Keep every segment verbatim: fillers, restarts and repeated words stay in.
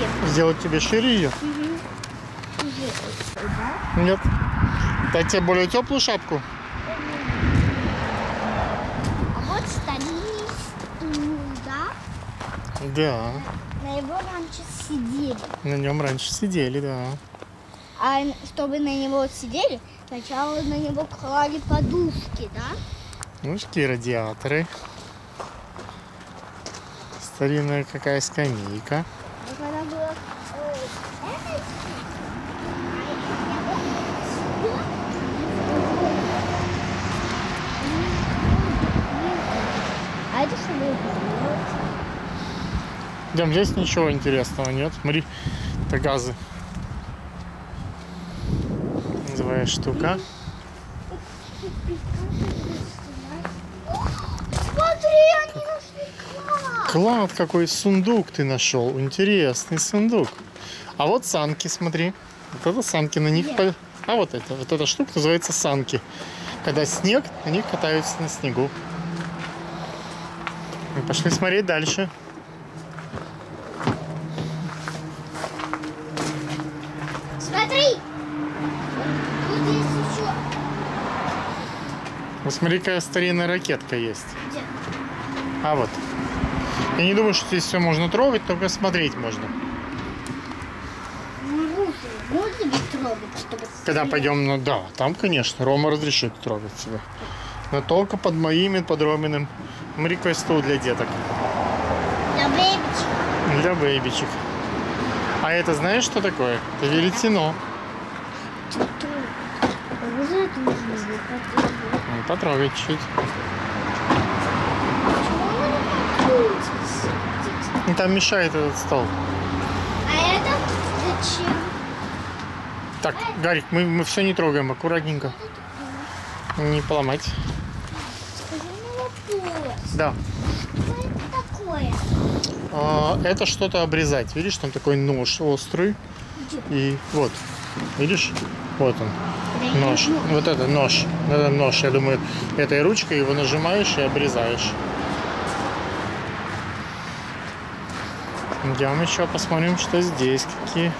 Сделать тебе шире ее? Угу. Нет. Дать тебе более теплую шапку? А вот старинный стул, да? Да. На его раньше сидели. На нем раньше сидели, да. А чтобы на него сидели, сначала на него клали подушки, да? Ну, такие радиаторы. Старинная какая скамейка. А когда было... э, это... А это что было? Дем, здесь ничего интересного нет. Смотри, это газы. Называя штука. Смотри, они нашли клад. Клад, какой сундук ты нашел. Интересный сундук. А вот санки, смотри. Вот это санки, на них... Где? А вот это, вот эта штука называется санки. Когда снег, на них катаются на снегу. Мы пошли смотреть дальше. Смотри! Вот здесь еще. Вот смотри, какая старинная ракетка есть. Где? А вот. Я не думаю, что здесь все можно трогать, только смотреть можно. Можно ведь трогать, чтобы... Когда пойдем, ну да, там, конечно, Рома разрешит трогать себя. Но только под моим, под Роминым. Смотри, какой стул для деток. Для бэйбичек. Для бэйбичек. А это знаешь, что такое? Это веретено. Ну, потрогай чуть-чуть. Ну, там мешает этот стол. А это зачем? Так, Гарик, мы, мы все не трогаем, аккуратненько. Не поломать. Скажи мне вопрос. Да. Что это такое? А, это что-то обрезать. Видишь, там такой нож острый. И вот, видишь? Вот он. Нож. Вот это нож. Это нож. Я думаю, этой ручкой его нажимаешь и обрезаешь. Идем еще посмотрим, что здесь какие.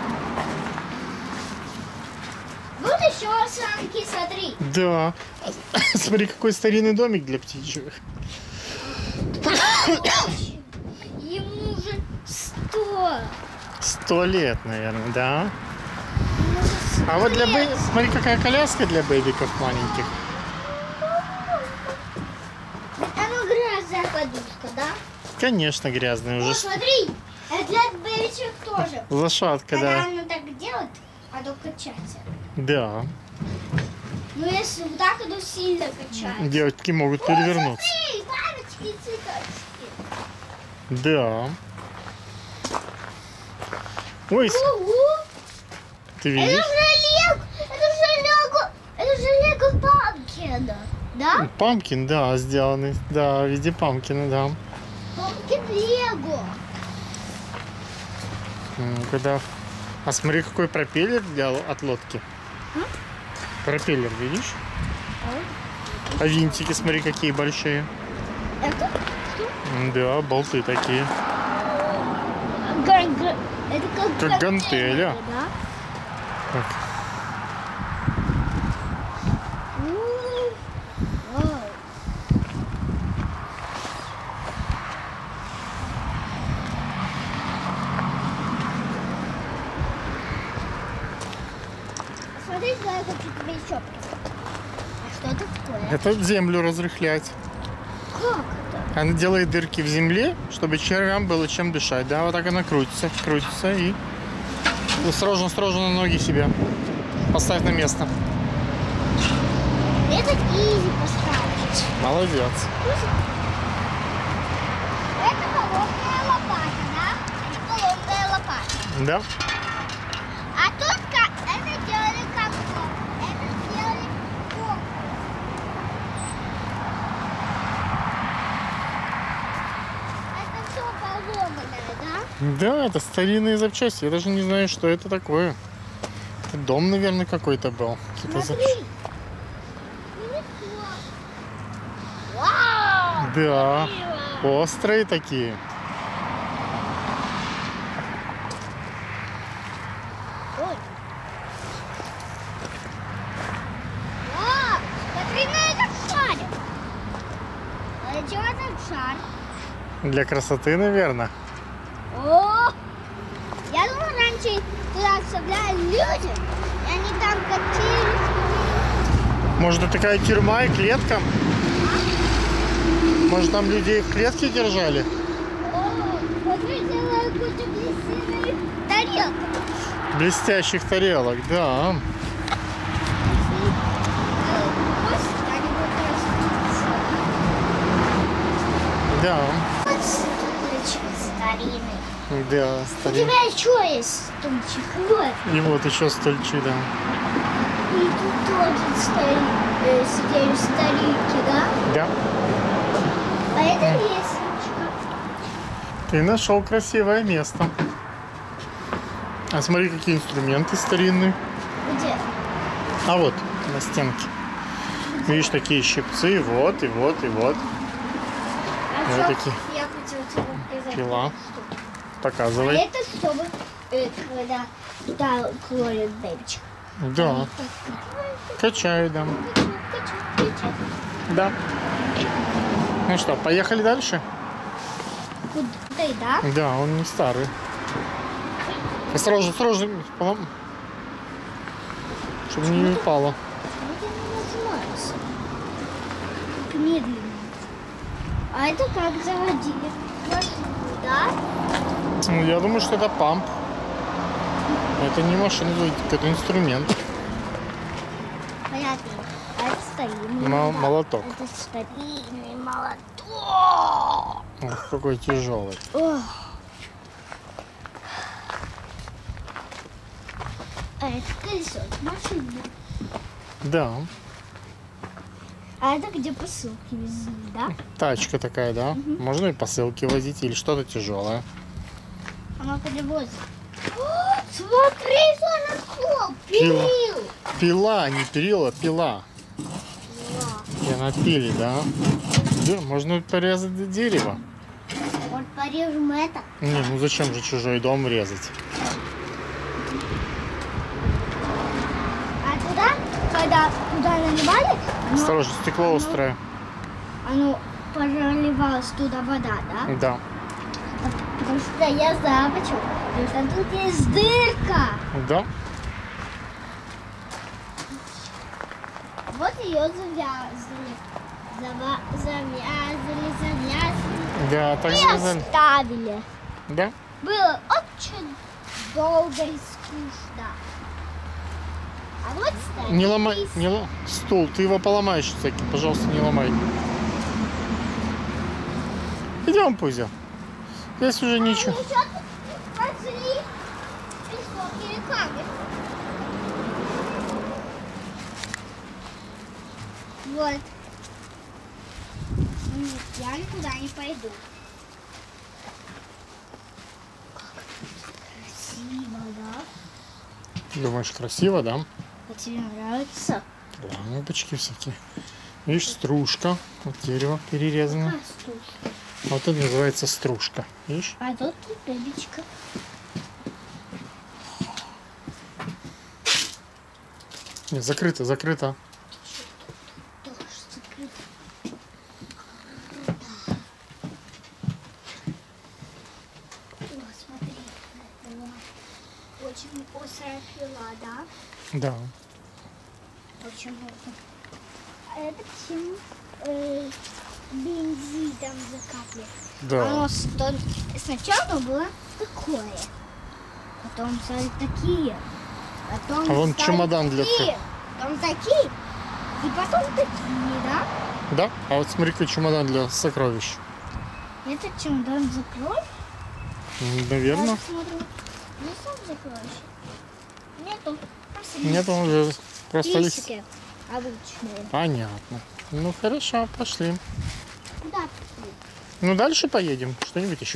Вот еще санки, смотри. Да. Смотри, какой старинный домик для птичек. Ему уже сто. Сто лет, наверное, да? Ему уже сто А вот для лет. бэй... Смотри, какая коляска для бэбиков маленьких. Она грязная подушка, да? Конечно, грязная уже. Вот, смотри, это для бэбичек тоже. Лошадка, Когда да. она так делает, а то качается. Да. Ну, если вот так, то сильно качается. Девочки могут О, перевернуться. смотри, бабочки, цветочки. Да. Ой, с- Ого! ты Это видишь? же Лего! Это же Лего! Это же Лего Памкина! Да? Памкин, да, сделанный. Да, в виде памкина, да. Памкин Лего! М, Когда... А смотри, какой пропеллер для... от лодки. А? Пропеллер, видишь? А винтики, смотри, какие большие. Это? М, Да, болты такие. Га- га- Это как, Как гантеля. Да? Так. М, вау. Смотри, что я хочу тебе еще показать. А что это такое? Это землю разрыхлять. Как это? Она делает дырки в земле, чтобы червям было чем дышать. Да, вот так она крутится, крутится и осторожно-осторожно на ноги себе. Поставь на место. Это изи поставить. Молодец. Это холодная лопата, да? Это холодная лопата. Да? А тут как это делали как вот. Это сделали вот. Это все поломанное, да? Да, это старинные запчасти. Я даже не знаю, что это такое. Это дом, наверное, какой-то был. Какие-то Смотри. запчасти. Вау! Да. красиво. Острые такие. Для красоты, наверное. О! Я думала, раньше туда оставляли люди, и они там катились. Может, это такая тюрьма и клетка? Может, там людей в клетке держали? О, смотрите, какую-то блестящую тарелку. Блестящих тарелок, да. Да. Вот стульчик старинный. Да, У старинный. тебя еще есть стульчик, вот. И вот еще стульчик, да. И тут тоже стоит, э, сидели старики, да? Да. А это лестничка. Ты нашел красивое место. А смотри, какие инструменты старинные. Где? А вот, на стенке. Видишь, такие щипцы, вот, и вот, и вот. А Вот что? такие. Я хотела тебе показать. Пила. эту штуку. А Показывай. это чтобы, э, когда туда кладут бэбичек. Да. Качаю, да. Да. Ну что, поехали дальше? Куда? Да? Да, он не старый. Осторожно, осторожно, полом- чтобы не упало. Это не нажимается. Как медленно. А это как заводили? Машину, да? Ну, я думаю, что это памп. Это не машина, это инструмент. Понятно. А это старинный. Мо- да. молоток. Это старинный молоток. Ох, какой тяжелый. Ох. А это колесо от машины. Да. А это где посылки везли, да? Тачка такая, да? Можно и посылки возить или что-то тяжелое. Она перевозит. О, смотри, что нашел! Пила. Пил! Пила, не перила, пила. И она пили, да? Да, можно порезать дерево. Вот порежем это. Не, ну зачем же чужой дом резать? А туда, когда туда наливали, оно, Осторожно, стекло острое. оно проливалась туда вода, да? Да. Потому что я знаю почему. Потому что тут есть дырка. Да. Вот ее завязывали. Зава- завязывали, завязывали. Да, так И сказали. оставили. Да. Было очень долго и скучно. А вот старик. Не ломай, не ломай. Стул, ты его поломаешь всякий, пожалуйста, не ломай. Идем, Пузя. Здесь уже ничего. Ну, что тут пошли? Песок или камень? Вот. Нет, я никуда не пойду. Как красиво, да? Думаешь, красиво, да? А тебе нравится? Лампочки всякие. Видишь, стружка. Вот дерево перерезано. Какая штучка? Вот это называется стружка. Видишь? А тут бебечка. Нет, закрыто, закрыто. Тоже закрыто. О, смотри. О, очень острая пила, да? Да. Очень острая. А это чем э, бензин там закапли. Да. Оно сто- сначала было такое. Потом стали такие. Потом А вон стали чемодан для такие. Потом такие. И потом такие, да? Да? А вот смотри-ка, чемодан для сокровищ. Этот чемодан закроешь? М, Наверное. Я посмотрю. Не сам закроешь. Нету. Просто Нет, он уже просто лист. листики обычные. Понятно. Ну хорошо, пошли. Куда пошли? Ну дальше поедем. Что-нибудь еще.